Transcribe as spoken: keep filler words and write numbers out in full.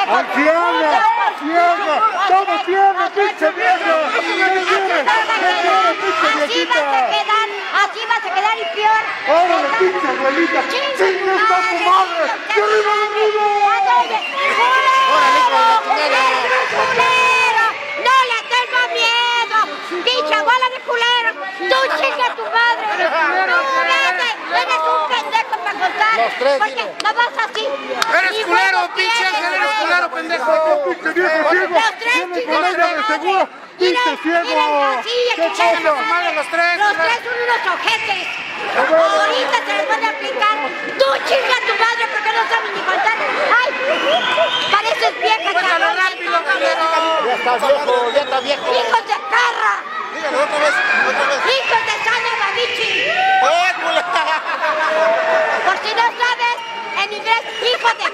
¡Anciana! ¡Vieja! ¡Todo tiene, pinche vieja! ¿Qué tiene? ¿Qué tiene, pinche Así vas viejita? a quedar, así vas a quedar y peor. ¡Órale, pinche abuelita! ¡Chingue está tu madre! ¡Que arriba de arriba! ¡Culero! ¡Culero! ¡No le tengo miedo! ¡Pinche abuela de culero! ¡Tú chinga a tu madre! ¡Tú vete! ¡Eres un pendejo para contar! Los tres, Porque dile. no vas así. Eres Y culero, bueno, pinche tienes, Ángel, eres güey. culero, pendejo. ¡Pinche viejo ciego! Los tres ¡Tiene chingan con a ella su de madre. seguro! ¡Pinche Miren, ciego! miren, así, ¿Qué chingan a su pasa? madre. Los tres, Los ¿verdad? tres son unos ojetes. Ahorita se les van a aplicar. Tú chinga a tu madre porque no sabes ni contar. ¡Ay! Pareces vieja, Cuéntalo cabrón. rápido, culero. Ya está viejo, ya está viejo. ¡Hijos de perra! Dígalo otra vez, otra vez. ¡Hijos de Sana Babichi! ¡Eh, culera! Por si no sabes, en inglés, hijo de